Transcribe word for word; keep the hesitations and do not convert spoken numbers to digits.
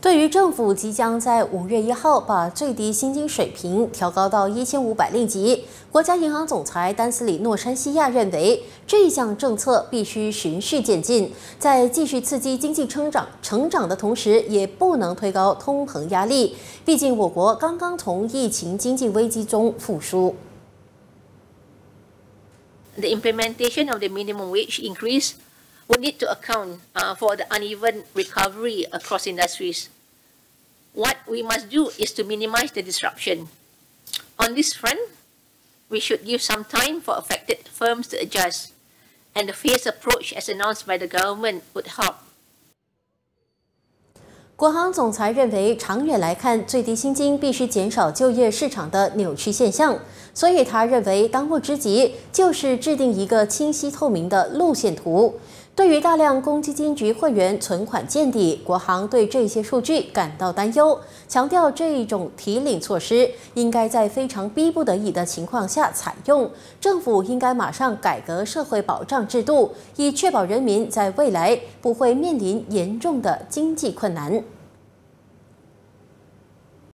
对于政府即将在五月一号把最低薪金水平调高到一千五百令吉，国家银行总裁丹斯里诺山西亚认为，这一项政策必须循序渐进，在继续刺激经济成长成长的同时，也不能推高通膨压力。毕竟我国刚刚从疫情经济危机中复苏。 The implementation of the minimum wage increase would need to account uh, for the uneven recovery across industries. What we must do is to minimize the disruption. On this front, we should give some time for affected firms to adjust, and the phased approach as announced by the government would help. 国行总裁认为，长远来看，最低薪金必须减少就业市场的扭曲现象，所以他认为当务之急就是制定一个清晰透明的路线图。对于大量公积金局会员存款见底，国行对这些数据感到担忧，强调这一种提领措施应该在非常逼不得已的情况下采用，政府应该马上改革社会保障制度，以确保人民在未来不会面临严重的经济困难。